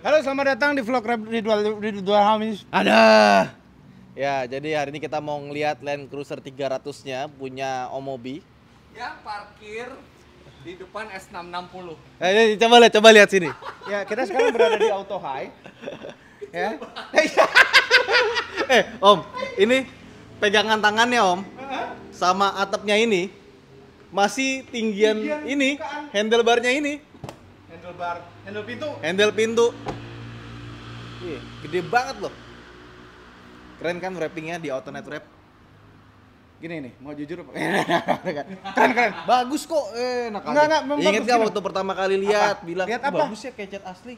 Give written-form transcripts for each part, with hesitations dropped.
Halo, selamat datang di vlog Ridwan Hamis. Ada. Ya, jadi hari ini kita mau ngeliat Land Cruiser 300-nya punya Om Mobi. Yang parkir di depan S660. Coba lihat sini. Ya, kita sekarang berada di Auto High. Ya. Om, ini pegangan tangannya, Om. Sama atapnya ini masih tinggian ini, handlebarnya ini. Handle pintu. Iya, gede banget loh. Keren kan wrappingnya di Autonet Wrap? Gini nih, mau jujur apa? Keren. Bagus kok, enak aja. Enggak, memang Ingat bagus gak gini. waktu pertama kali lihat, Apa? bilang Lihat apa? bagus ya kayak cat asli.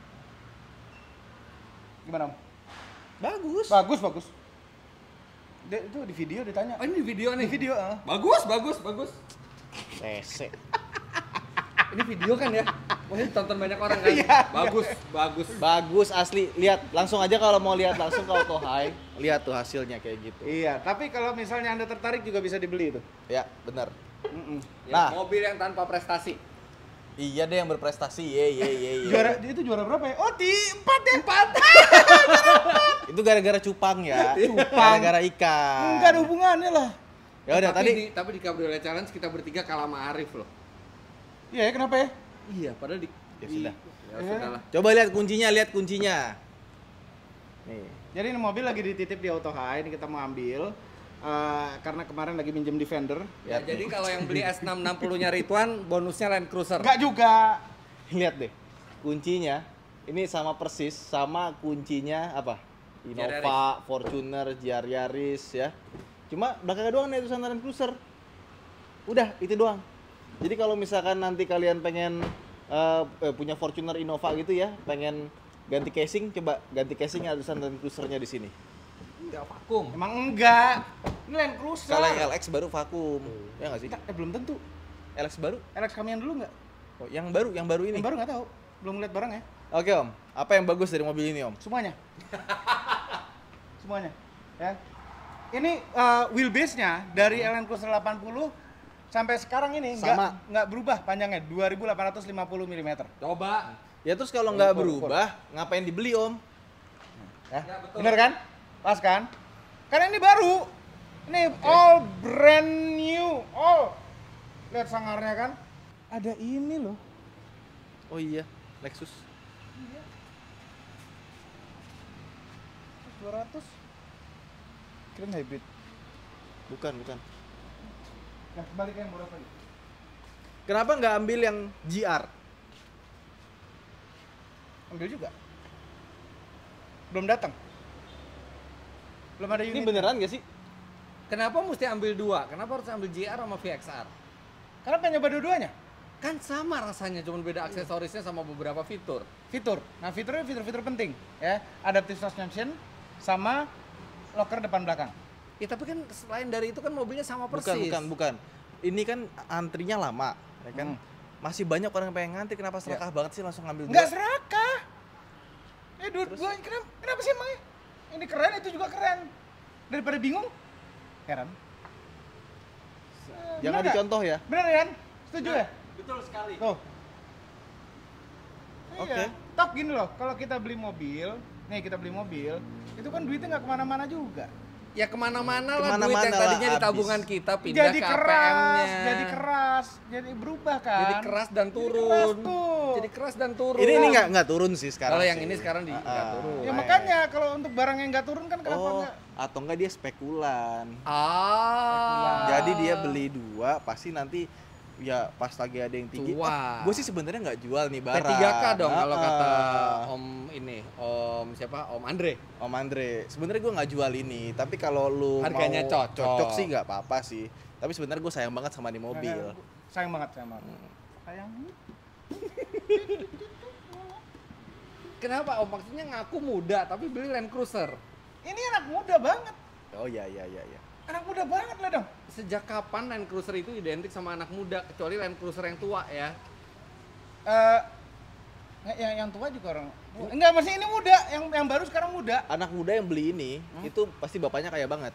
Gimana, Om? Bagus. Bagus. Itu di video ditanya. Oh, ini video nih. Di video, Bagus. Sese. Ini video kan ya? Wah, ini tonton banyak orang kan? Iya. Bagus. Bagus asli. Lihat, langsung aja kalau mau lihat langsung ke Auto High, lihat tuh hasilnya kayak gitu. Iya, tapi kalau misalnya Anda tertarik juga bisa dibeli itu. Ya, benar. Ya, Nah. mobil yang tanpa prestasi. Iya deh yang berprestasi. Ye. Itu juara berapa ya? Oh, 4 ya? 4. Itu gara-gara cupang ya. Cupang. Gara-gara ikan. Enggak ada hubungannya lah. Ya udah tadi Tapi di Cabriolet Challenge kita bertiga kalah sama Arif loh. Iya, kenapa ya? Iya, padahal Ya sudah. Ya sudahlah. Coba lihat kuncinya. Nih. Jadi ini mobil lagi dititip di Auto High, ini kita mau ambil. Karena kemarin lagi minjem Defender. Ya, jadi kalau yang beli S660-nya Ridwan, bonusnya Land Cruiser. Enggak juga. Lihat deh. Kuncinya ini sama persis sama kuncinya apa? Innova, Fortuner, GR Yaris ya. Cuma belakangnya doang nih tulisan Land Cruiser. Udah, itu doang. Jadi kalau misalkan nanti kalian pengen punya Fortuner Innova gitu ya, pengen ganti casing, coba ganti casing ada tulisan Land Cruiser-nya di sini. Enggak vakum. Emang enggak. Ini Land Cruiser. Kalau yang LX baru vakum. Ya nggak sih? Belum tentu. LX baru? LX kami yang dulu enggak? Oh, yang baru ini. Yang baru enggak tahu. Belum lihat barangnya. Oke, Om. Apa yang bagus dari mobil ini, Om? Semuanya. Semuanya. Ya. Ini wheelbase-nya dari Land Cruiser 80 sampai sekarang ini Sama. enggak berubah panjangnya 2850 mm. Coba. Ya terus kalau nggak berubah, ngapain dibeli, Om? Ya. Ya, betul. Bener kan? Pas kan? Karena ini baru. Ini all brand new. All. Lihat sangarnya kan? Ada ini loh. Oh iya, Lexus. 200. Keren hybrid. Bukan. Nah, kembali ke yang murah tadi. Kenapa nggak ambil yang GR? Ambil juga. Belum datang. Belum ada unit. Ini beneran nggak sih? Kenapa mesti ambil dua? Kenapa harus ambil GR sama VXR? Karena pengen nyoba dua-duanya. Kan sama rasanya, cuma beda aksesorisnya sama beberapa fitur. Fitur. Nah, fiturnya fitur-fitur penting, ya. Adaptive suspension sama locker depan belakang. Ya tapi kan selain dari itu kan mobilnya sama persis. Bukan. Ini kan antrinya lama, ya kan? Masih banyak orang yang pengen ngantri, kenapa serakah banget sih langsung ngambil Enggak dua? serakah. Dua-duanya kenapa sih emangnya? Ini keren, itu juga keren. Daripada bingung, heran. Jangan dicontoh ya. Bener ya? Setuju ya? Betul sekali. Tuh. Oke. Iya. Tok gini loh, kalau kita beli mobil, itu kan duitnya nggak kemana-mana juga. Ya kemana-mana lah Kemana-mana duit yang lah, tadinya di habis. tabungan kita pindah Jadi ke keras, APM-nya. jadi berubah kan? Jadi keras dan turun. Jadi keras tuh. Jadi keras dan turun. Ini nggak turun sih sekarang. Kalau yang sih. ini sekarang nggak turun. Ya makanya kalau untuk barang yang nggak turun kan kenapa Oh, nggak? atau enggak dia spekulan. Ah. Jadi dia beli dua, pasti nanti ya pas lagi ada yang tinggi. Cuan. Gue sih sebenarnya nggak jual nih barang. P3K dong kalau kata Om Om Andre. Om Andre. Sebenarnya gue nggak jual ini, tapi kalau lu Harganya mau cocok. sih nggak apa-apa sih. Tapi sebenarnya gue sayang banget sama di mobil. Sayang banget. Sayang. Kenapa Om maksudnya ngaku muda tapi beli Land Cruiser? Ini anak muda banget. Oh iya. Anak muda banget lah dong. Sejak kapan Land Cruiser itu identik sama anak muda kecuali Land Cruiser yang tua ya? Yang tua juga orang tua. Enggak, masih ini muda. Yang baru sekarang muda. Anak muda yang beli ini itu pasti bapaknya kaya banget.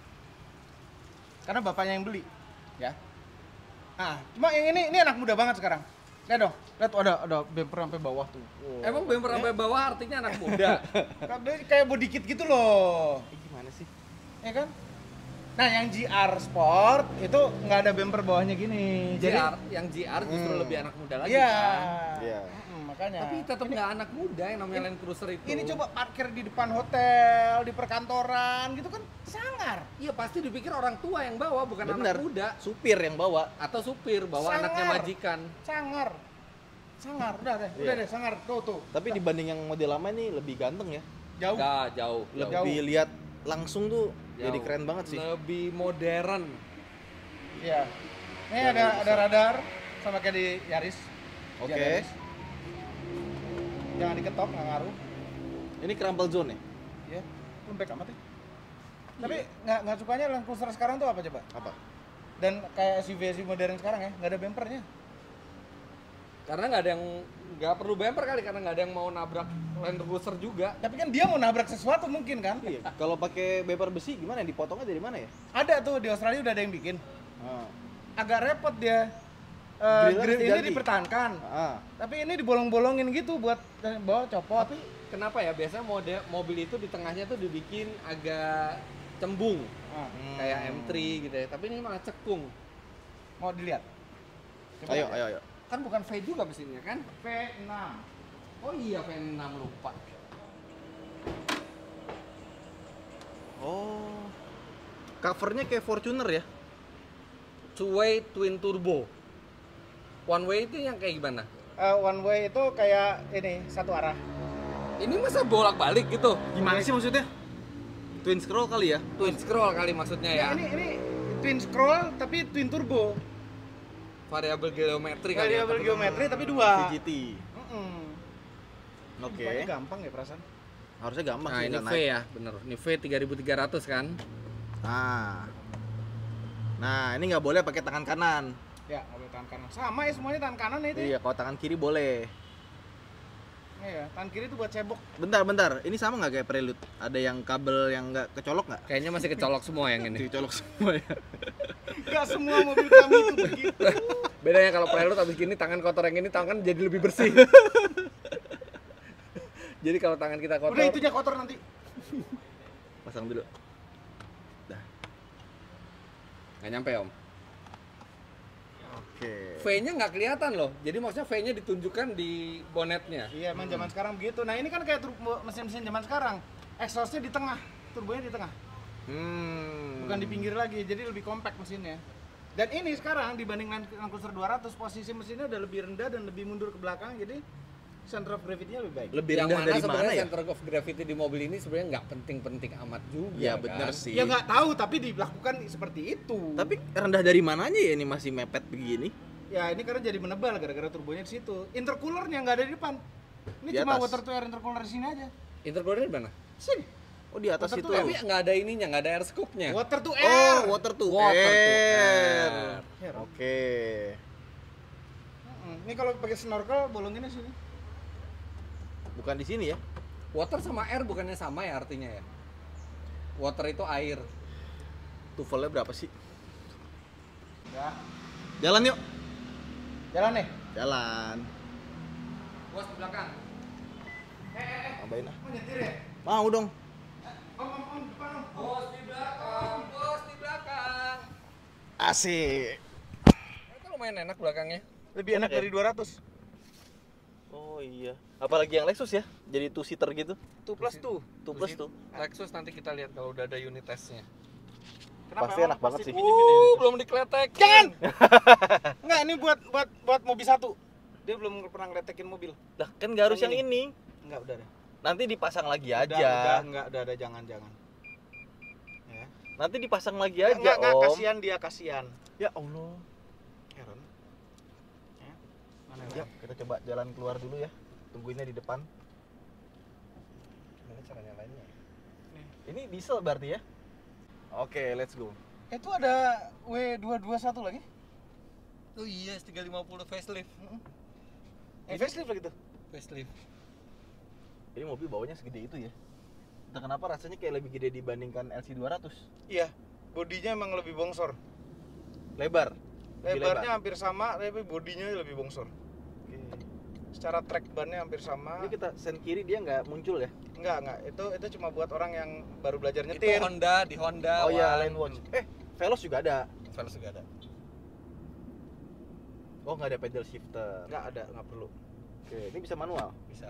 Karena bapaknya yang beli. Ya. Nah, cuma yang ini anak muda banget sekarang. Lihat dong, lihat tuh ada bumper sampai bawah tuh. Emang bumper sampai bawah artinya anak muda. Kayak body kit gitu loh. Gimana sih? Ya kan? Nah, yang GR Sport itu nggak ada bumper bawahnya gini. Yang GR justru lebih anak muda lagi Iya. kan. Iya. Makanya. Tapi tetap nggak anak muda yang namanya Land Cruiser itu. Ini coba parkir di depan hotel, di perkantoran gitu kan sangar. Iya pasti dipikir orang tua yang bawa, bukan Bener. anak muda. Supir yang bawa. Atau supir bawa Sangar. anaknya majikan. Sangar. Udah Iya. deh, sangar. Tuh. Tapi dibanding yang model lama ini lebih ganteng ya. Jauh. Nggak, jauh. Lebih lihat langsung tuh jadi Jauh. keren banget sih. Lebih modern. Iya. Ini ada radar sama kayak di Yaris. Oke. Yaris. Jangan diketok, nggak ngaruh. Ini crumple zone ya? Iya. Lembek amat ya. Tapi nggak sukanya Land Cruiser sekarang tuh apa coba? Apa? Dan kayak SUV modern sekarang ya, nggak ada bumpernya. Karena nggak perlu bumper kali, karena nggak ada yang mau nabrak Land Cruiser juga. Tapi kan dia mau nabrak sesuatu mungkin kan? Iya. Kalau pakai bumper besi gimana? Dipotongnya dari mana ya? Ada tuh di Australia udah ada yang bikin. Ah. Agak repot dia. Grillnya Grill harus ini diganti. dipertahankan. Ah. Tapi ini dibolong-bolongin gitu buat bawa copot. Tapi kenapa ya? Biasanya mobil itu di tengahnya tuh dibikin agak cembung. Ah, Kayak M3 gitu ya. Tapi ini malah cekung. mau dilihat? Coba Ayo, lihat. ayo. Kan bukan V juga mesinnya kan? V6. Oh iya V6 lupa. Oh. Covernya kayak Fortuner ya? Two-way twin turbo. One way itu yang kayak gimana? One way itu kayak ini satu arah. Ini masa bolak-balik gitu? Gimana sih maksudnya? Twin scroll kali ya? Twin scroll kali maksudnya ya. Nah, ini twin scroll tapi twin turbo. Variabel geometri kali ya. Variabel geometri tapi dua. VGT. Mm-mm. Oke. Bukanya gampang ya perasaan. Harusnya gampang Nah sih. ini nggak V naik. ya, bener. Ini V 3300 kan? Nah, ini nggak boleh pakai tangan kanan. Ya, kalau tangan kanan. Sama ya semuanya tangan kanan ya itu. Iya, kalau tangan kiri boleh. Iya, tangan kiri itu buat cebok. Bentar. Ini sama nggak kayak Prelude? Ada yang kabel yang nggak kecolok nggak? Kayaknya masih kecolok semua yang ini. Kecolok semua ya. Gak semua mobil kami itu begitu. Bedanya kalau Prelude abis gini tangan kotor yang ini tangan jadi lebih bersih. Jadi kalau tangan kita kotor. Udah itunya kotor nanti. Pasang dulu. Nggak nyampe om. Oke. V-nya nggak kelihatan loh. Jadi maksudnya V-nya ditunjukkan di bonetnya. Iya, emang zaman sekarang begitu. Nah, ini kan kayak mesin-mesin zaman sekarang. Exhaustnya di tengah, turbonya di tengah. Bukan di pinggir lagi, jadi lebih compact mesinnya. Dan ini sekarang dibanding Land Cruiser 200, posisi mesinnya udah lebih rendah dan lebih mundur ke belakang, jadi center of gravity-nya lebih baik. Lebih Yang rendah mana dari mana sebenarnya ya? center of gravity di mobil ini sebenarnya nggak penting-penting amat juga. Iya, benar kan? sih. Ya nggak tahu, tapi dilakukan seperti itu. Tapi rendah dari mananya ya ini masih mepet begini? Ya ini karena jadi menebal gara-gara turbonya di situ. Intercoolernya nggak ada di depan. Ini Di cuma atas. water to air intercooler di sini aja. Intercooler di mana? Sini. Oh, di atas Water itu. to air. Tapi nggak ada ininya, nggak ada air scoop-nya. Water to air. Oh, water to Water to air. air. Oke. Ini kalau pakai snorkel bolonginnya sini. Bukan di sini ya? Water sama air bukannya sama ya artinya ya? Water itu air. Tuvelnya berapa sih? Ya. Jalan yuk. Jalan nih. Jalan. Bos di belakang. Tambahin ah. Mau nyetir ya? Mau dong. Om, depan om. Bos di belakang, bos di belakang. Asik. Itu lumayan enak belakangnya. Lebih enak Oke. dari 200. Oh iya. Apalagi yang Lexus ya? Jadi two seater gitu. 2 plus 2. Two plus tuh. Lexus nanti kita lihat kalau udah ada unit tesnya. Pasti enak banget sih. Belum dikletek. Jangan. Enggak, ini buat mobil satu. Dia belum pernah ngeletekin mobil. Lah kan nggak harus Yang yang ini. Enggak, udah deh. Nanti dipasang lagi Udah, aja. enggak, udah jangan. Ya. Nanti dipasang lagi aja, Enggak, Om. kasihan dia, kasihan. Ya Allah. Heran. Ya. Mana Ya, kita coba jalan keluar dulu ya. Tungguinnya di depan. Gimana cara nyalainnya? Ini diesel berarti ya? Oke, let's go. Itu ada W221 lagi? Oh iya, 350 facelift. Facelift lagi tuh. Facelift. Ini mobil bawanya segede itu ya? Entah kenapa rasanya kayak lebih gede dibandingkan LC200. Iya, bodinya emang lebih bongsor. Lebar. Lebih Lebarnya hampir sama, tapi bodinya lebih bongsor. Secara track bannya hampir sama. Ini kita sen kiri dia nggak muncul ya? Enggak. Itu cuma buat orang yang baru belajar Itu nyetir. di Honda. Oh iya, One. lane watch. Veloz juga ada. Veloz juga ada. Oh, nggak ada pedal shifter. Enggak ada, enggak perlu. Oke, ini bisa manual. Bisa.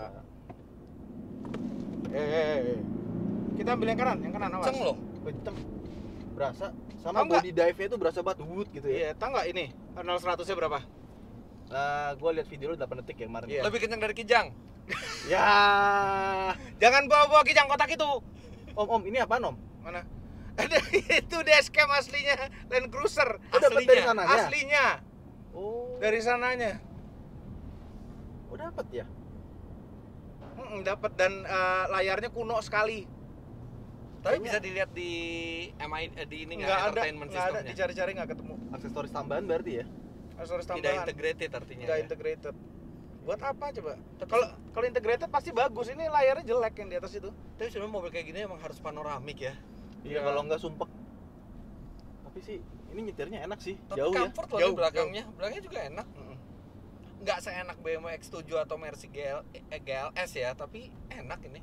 Kita ambil yang kanan awas. Ceng loh. Kenceng. Berasa sama Tahu nggak? body dive-nya itu berasa banget wood gitu ya. Iya, tahu nggak ini? 0-100-nya berapa? Gua lihat video lu 8 detik ya kemarin. Iya. Lebih kencang dari Kijang. Ya. Jangan bawa-bawa kijang kotak itu. Om, ini apaan, Om? Mana? Ada itu dashcam aslinya Land Cruiser. Oh, dapat dari Aslinya. sananya? Aslinya Oh. dari sananya. Oh, dapat ya? Dapat dan layarnya kuno sekali. Tapi Kayaknya- bisa dilihat di MI di ini Nggak nggak ada, entertainment nggak ada, systemnya. dicari-cari nggak ketemu. Aksesoris tambahan berarti ya? Aksesoris Tidak tambahan. integrated artinya. Nggak Ya. integrated. Buat apa coba? Kalau integrated pasti bagus. Ini layarnya jelek yang di atas itu. Tapi sebenarnya mobil kayak gini emang harus panoramik ya. Iya, Iya. kalau nggak sumpek. Tapi sih ini nyetirnya enak sih, Tapi jauh ya. comfort loh Jauh, di belakangnya. Belakangnya juga enak. Mm-mm. Nggak seenak BMW X7 atau Mercy GLS ya, tapi enak ini.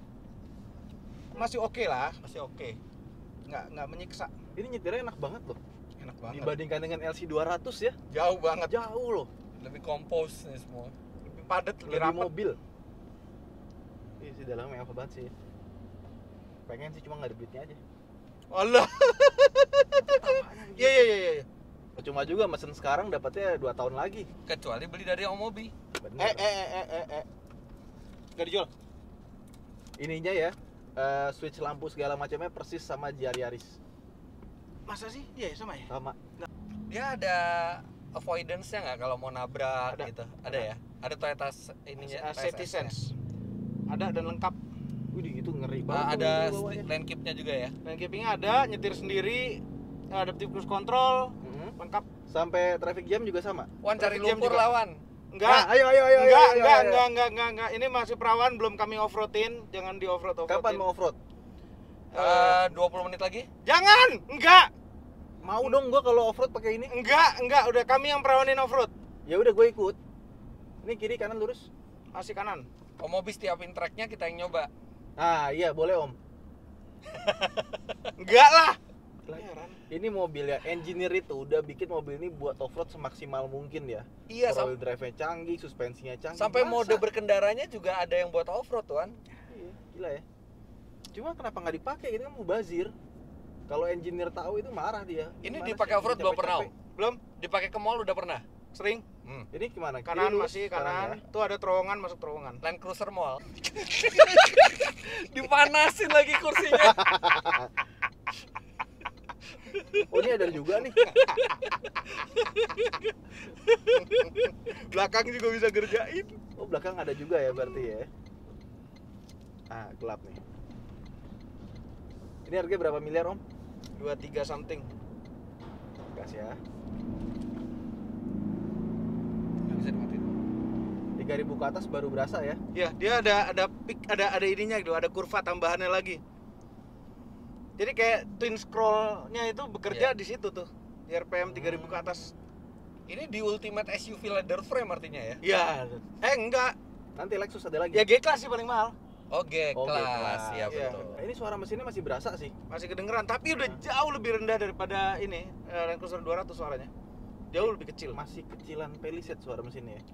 Masih oke lah. Masih oke. Nggak menyiksa. Ini nyetirnya enak banget loh. Enak banget. Dibandingkan dengan LC 200 ya, Jauh banget. jauh loh. Lebih kompos nih semua. Lebih padat, lebih Lebih rapat. mobil. Ih, sih dalamnya mewah banget sih. Pengen sih cuma nggak ada duitnya aja. Allah. Iya. Cuma juga mesen sekarang dapatnya 2 tahun lagi. Kecuali beli dari Omobi. Bener. Gak dijual. Ininya ya, switch lampu segala macamnya persis sama GR Yaris. Masa sih? Iya, sama ya. Sama. Dia ada avoidance-nya nggak kalau mau nabrak Ada. gitu? Ada ya? Ada Toyota ininya Safety TSS-nya. sense. Ada dan lengkap. Wih, itu ngeri banget. Ada tuh bawahnya. lane keep-nya juga ya? Dan keepingnya ada, nyetir sendiri, adaptive cruise control, Mhm. lengkap. Sampai traffic jam juga sama. Wan cari Traffic jam lumpur juga. lawan. Enggak. Ayo. Enggak. Ini masih perawan, belum kami off-roadin. Jangan di off-road. Kapan mau off-road? 20 menit lagi? Jangan! Enggak! Mau dong gua kalau off-road pakai ini. Enggak. Udah kami yang perawanin off-road. Ya udah gue ikut. Ini kiri kanan lurus. Masih kanan. Omobi setiapin tracknya kita yang nyoba. Ah, iya boleh, Om. Enggak lah. Heran. Ini mobil ya, engineer itu udah bikin mobil ini buat off-road semaksimal mungkin ya. Iya, Four wheel drive-nya canggih, suspensinya canggih. sampai Masa? mode berkendaranya juga ada yang buat off-road, Wan. Iya, gila ya. Cuma kenapa nggak dipakai? Itu kan mubazir. Kalau engineer tahu itu marah dia. Ini Gimana dipakai sih, off-road belum pernah, Om? capek-capek? Belum? Dipakai ke mall udah pernah? Sering. Ini gimana? Kiri Kanan lurus, masih ya? kanan. Tuh ada terowongan, masuk terowongan. Land Cruiser Mall. Dipanasin lagi kursinya. Oh, ini ada juga nih. Belakang juga bisa gerjain. Oh, belakang ada juga ya berarti ya. Ah, gelap nih. Ini harga berapa miliar, Om? 23 something. Gas ya. Nggak bisa dimatiin. 3.000 ke atas baru berasa ya. Ya, dia ada peak, ada ininya gitu, ada kurva tambahannya lagi. Jadi kayak twin scroll-nya itu bekerja Iya. di situ tuh. Di RPM 3000 ke atas. Ini di ultimate SUV leather frame artinya ya? Iya. Enggak. Nanti Lexus ada lagi. Ya G-Class sih paling mahal. Oh, G-Class. G-Class. Iya, Iya. betul. Nah, ini suara mesinnya masih berasa sih. Masih kedengeran, tapi udah jauh lebih rendah daripada ini Land Cruiser 200 suaranya. Jauh lebih kecil. Masih kecilan Palisade suara mesinnya ya.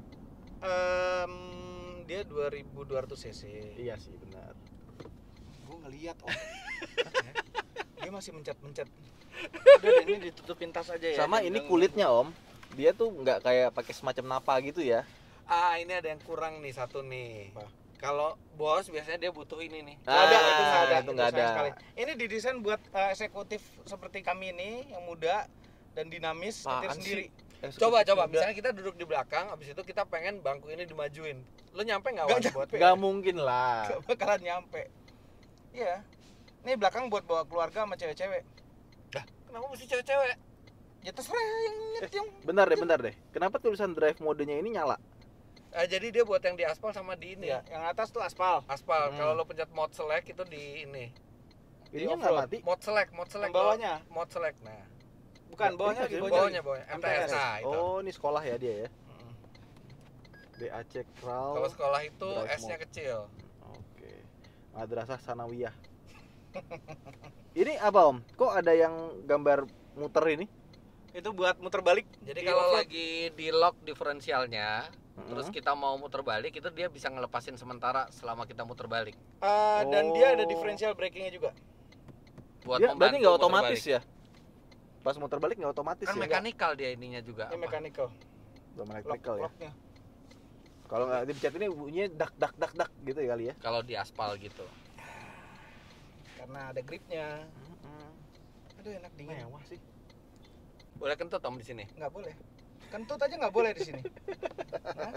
Dia 2200 cc. Iya sih, benar. Gua ngeliat dia masih mencet-mencet. Udah deh, ini ditutupin tas aja ya. Sama ini kulitnya, Om. Dia tuh nggak kayak pakai semacam napa gitu ya. Ah, ini ada yang kurang nih, satu nih. Apa? Kalau bos biasanya dia butuh ini nih. Nggak ada, itu nggak ada. itu nggak sayang ada. sekali. Ini didesain buat eksekutif seperti kami ini yang muda dan dinamis, nyetir Apaan sendiri. Coba, misalnya kita duduk di belakang, habis itu kita pengen bangku ini dimajuin. Lo nyampe nggak, Wan, Nggak buat Nggak mungkin lah. Gak bakalan nyampe. Iya. Ini belakang buat bawa keluarga sama cewek-cewek. Kenapa mesti cewek-cewek? Ya terserah yang yang Bentar deh. Kenapa tulisan drive modenya ini nyala? Jadi dia buat yang di aspal sama di ini. ya, yang atas tuh aspal. Aspal. Hmm. Kalau lo pencet mode select itu di ini. Ini nggak off-road. mati. Mode select. Yang bawahnya. Mode select. Nah, Bukan, bawahnya Ini lagi bawahnya bawahnya MTS. Nah, itu. Oh, ini sekolah ya dia ya. DAC Kral. Kalau sekolah itu Drive S-nya mode. kecil. Oke. Madrasah Sanawiyah. Ini apa Om? Kok ada yang gambar muter ini? Itu buat muter balik. Jadi Di kalau offroad. lagi di lock diferensialnya, Mm-mm. terus kita mau muter balik, itu dia bisa ngelepasin sementara selama kita muter balik. Dan dia ada Oh. differential braking-nya juga. Buat Dia berarti membantu nggak muter otomatis balik. ya? Pas muter balik nggak otomatis Kan ya? mekanikal dia ininya juga. Ini apa? mechanical. Belum electrical ya? Lock-nya. Kalau nggak dipencet ini bunyinya dak dak dak dak gitu ya kali ya? Kalau di aspal gitu. Karena ada gripnya. Aduh enak dingin. Mewah sih. Boleh kentut Om di sini. Nggak boleh. Kentut aja nggak boleh di sini. Hah?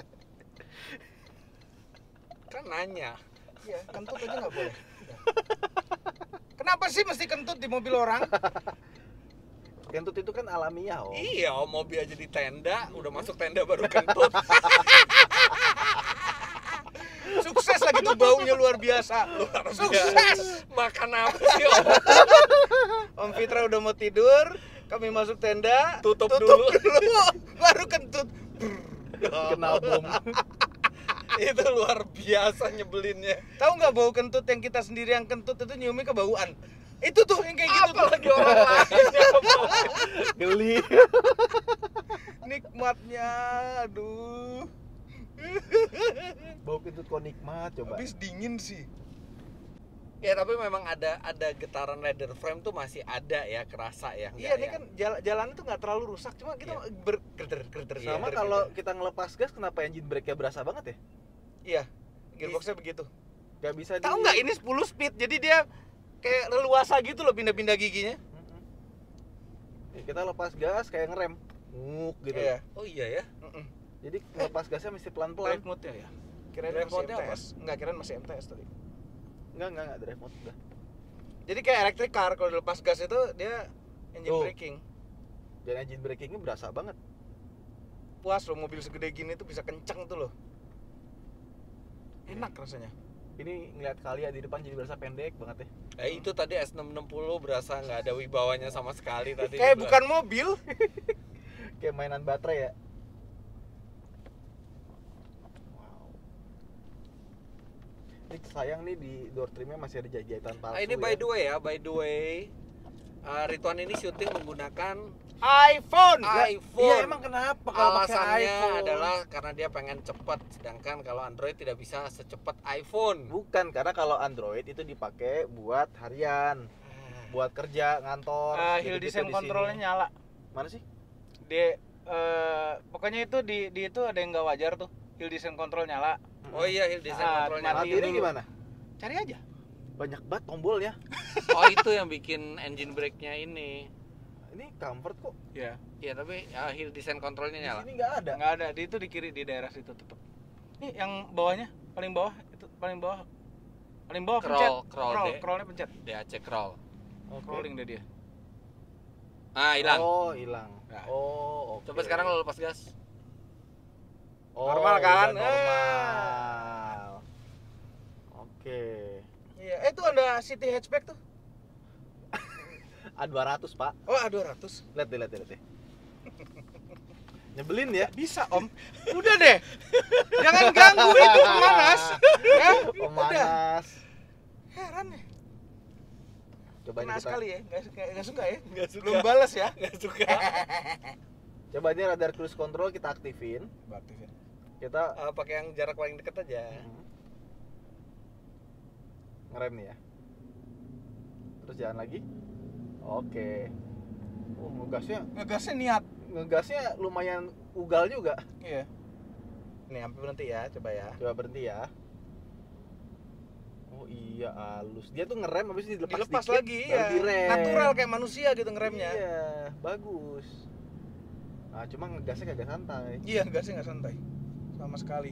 Kan nanya. Iya, kentut aja nggak boleh. Udah. Kenapa sih mesti kentut di mobil orang? Kentut itu kan alamiah Om. Iya, Om, mobil aja di tenda, udah masuk tenda baru kentut. Sukses lagi tuh baunya luar biasa. Sukses. Makan apa sih Om? Om Fitra udah mau tidur, kami masuk tenda, Tutup dulu. baru kentut. Kena bom. Itu luar biasa nyebelinnya. Tahu nggak bau kentut yang kita sendiri yang kentut itu nyiumnya kebauan. Itu tuh yang kayak gitu tuh. Apalagi orang lain yang mau. Geli. Nikmatnya, aduh. Bau kentut kok nikmat coba. Habis dingin sih. Ya tapi memang ada getaran leather frame tuh masih ada ya, kerasa ya. Iya, Nggak ini yang- kan jalannya tuh nggak terlalu rusak, cuma kita Iya. gerder. Sama kalau kita ngelepas gas kenapa engine brake-nya berasa banget ya? Iya, gearboxnya begitu. Gak bisa Tahu nggak ini 10 speed, jadi dia kayak leluasa gitu loh pindah-pindah giginya. Ya, kita lepas gas kayak ngerem. Nguk gitu. Iya. Oh iya ya. Jadi ngelepas gasnya mesti pelan-pelan. Drive mode-nya ya. Kirain Drive masih mode-nya MTS. Enggak, kirain masih MTS tadi. Enggak drive mode udah. Jadi kayak electric car kalau dilepas gas itu dia engine Tuh. braking. Dan engine braking-nya berasa banget. Puas loh, mobil segede gini tuh bisa kenceng tuh loh. Enak rasanya. Ini ngeliat Kalia di depan jadi berasa pendek banget ya. Itu tadi S660 berasa nggak ada wibawanya sama sekali tadi. Kayak di bukan mobil. Kayak mainan baterai ya. Wow. Ini sayang nih di door trimnya masih ada jahitan palsu. Ini ya. by the way, Ridwan ini syuting menggunakan iPhone. iPhone. Iya emang kenapa kalau pakai Alasannya iPhone? adalah karena dia pengen cepat, sedangkan kalau Android tidak bisa secepat iPhone. Bukan, karena kalau Android itu dipakai buat harian, buat kerja, ngantor. Hill gitu-gitu design di controlnya sini. nyala. Mana sih? Dia pokoknya itu di itu ada yang nggak wajar tuh. Hill design control nyala. Oh iya, Hill design controlnya. mati. Matiin dulu. gimana? Cari aja. Banyak banget tombolnya. Oh itu yang bikin engine brake-nya ini. Ini comfort kok. Iya. Iya tapi Hill design controlnya Di nyala. sini nggak ada. Nggak ada, di itu di kiri di daerah situ tetap. Nih yang bawahnya, paling bawah itu paling bawah. Paling bawah pencet. Crawl D. Crawlnya pencet. DAC crawl. Oke. Crawling deh dia. Hilang. Oh, hilang. Nah. Oh, oke. Coba sekarang lo lepas gas. Oh, Normal kan? udah normal. Oke. Iya, itu ada City hatchback tuh. A200, Pak. Oh, A200. Lihat deh. Nyebelin ya? Bisa, Om. Udah deh. Jangan ganggu itu pemanas. Ya, udah. Pemanas. Heran ya. Coba ini Kena kita. sekali ya. Nggak suka ya. Nggak suka. Belum balas ya. Nggak suka. Coba ini radar cruise control kita aktifin. Aktifin. Kita Pakai yang jarak paling dekat aja. ngerem nih ya. Terus jalan lagi. Oke. Oh, Ngegasnya niat. ngegasnya lumayan ugal juga. Iya. Nih, sampai berhenti ya, coba ya. Coba berhenti ya. Oh iya, halus. Dia tuh ngerem habis itu dilepas Dilepas dikit, lagi baru ya. direm. Natural kayak manusia gitu ngeremnya. Iya, bagus. Nah, cuma ngegasnya kagak santai. Iya, gasnya nggak santai. Sama sekali.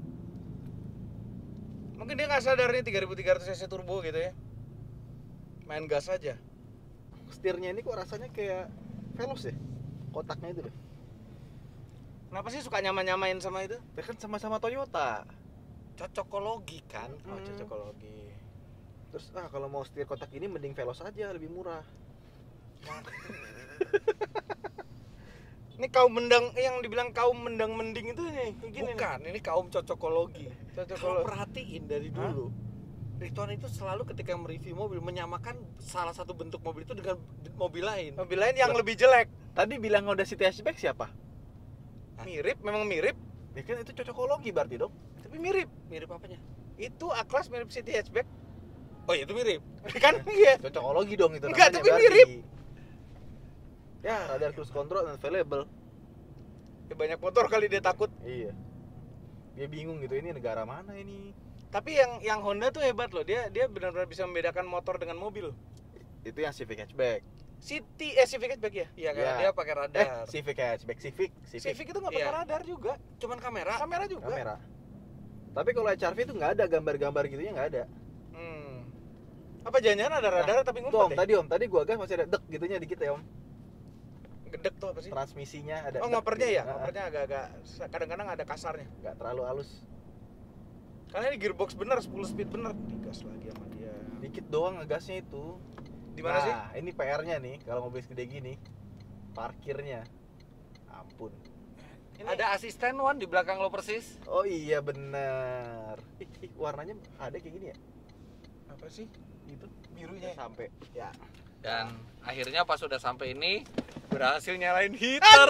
Mungkin dia nggak sadar nih 3300 cc turbo gitu ya. Main gas aja. Setirnya ini kok rasanya kayak Veloz ya? Kotaknya itu deh. Kenapa sih suka nyamain sama itu? Ya kan sama-sama Toyota. Cocokologi kan. Oh, cocokologi. Terus kalau mau setir kotak ini mending Veloz aja, lebih murah. Ini kaum mendang yang dibilang kaum mendang mending itu nih kayak gini. Bukan, ini kaum cocokologi. Kalau Cocokologi. perhatiin dari dulu, Ridwan itu selalu ketika mereview mobil menyamakan salah satu bentuk mobil itu dengan mobil lain. Mobil lain yang lebih jelek. Tadi bilang Honda City Hatchback siapa? Mirip, memang mirip, Ya kan itu cocokologi berarti dong. tapi mirip. Mirip apanya? Itu A-Class mirip City Hatchback. Oh iya, itu mirip. Kan iya. Cocokologi dong itu Enggak, namanya tapi berarti. mirip. Ya, radar cruise control available. Ya, banyak motor kali dia takut. Iya. Dia bingung gitu, ini negara mana ini? Tapi yang Honda tuh hebat loh. Dia benar-benar bisa membedakan motor dengan mobil. Itu yang Civic Hatchback. Civic Hatchback ya? Iya, karena Ya. dia pakai radar. Civic Hatchback, Civic. Civic itu nggak pakai Iya. radar juga. Cuman kamera. Kamera juga. Kamera. Tapi kalau HRV itu nggak ada gambar-gambar gitunya, nggak ada. Apa jangan-jangan ada radar tapi Tuh, ngumpet ya? tadi gua gas masih ada dek gitunya dikit ya Om. Gedek tuh apa sih? Transmisinya ada. Oh, dek ngopernya gitu. ya? Ngopernya agak-agak kadang-kadang ada kasarnya. Nggak terlalu halus. Karena ini gearbox bener, 10 speed bener. Digas lagi sama dia. Dikit doang ngegasnya itu. Di mana sih? Nah, ini PR-nya nih kalau mobil segede gini. Parkirnya. Ampun. Ini Ada asisten Wan di belakang lo persis. Oh iya bener. Warnanya ada kayak gini ya? apa sih? Itu Birunya. sampai ya. Dan akhirnya pas sudah sampai ini berhasil nyalain heater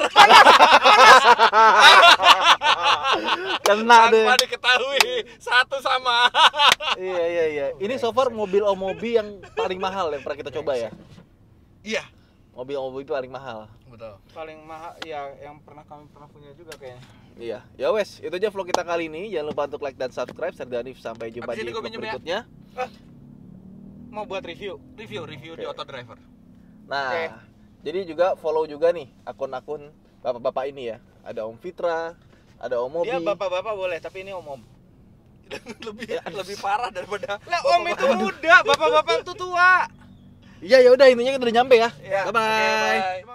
Kena deh. tanpa diketahui satu sama. Iya. Ini so far mobil Omobi yang paling mahal yang pernah kita coba ya. Iya, Mobil Omobi paling mahal. betul. Paling mahal ya yang kami pernah punya juga kayaknya. Iya. Ya wes, itu aja vlog kita kali ini. Jangan lupa untuk like dan subscribe. Saya Danif, sampai jumpa Habis di ini gua vlog pinjem ya. berikutnya. Mau buat review. Review di Oke. Auto Driver. Nah, Oke. jadi juga follow juga nih akun-akun bapak-bapak ini ya. Ada Om Fitra, ada Om Mobi. Dia bapak-bapak boleh, tapi ini om-om. lebih parah daripada Lah om itu muda, bapak-bapak itu tua. Iya ya udah intinya kita udah nyampe ya. Ya, Bye bye. Oke, bye.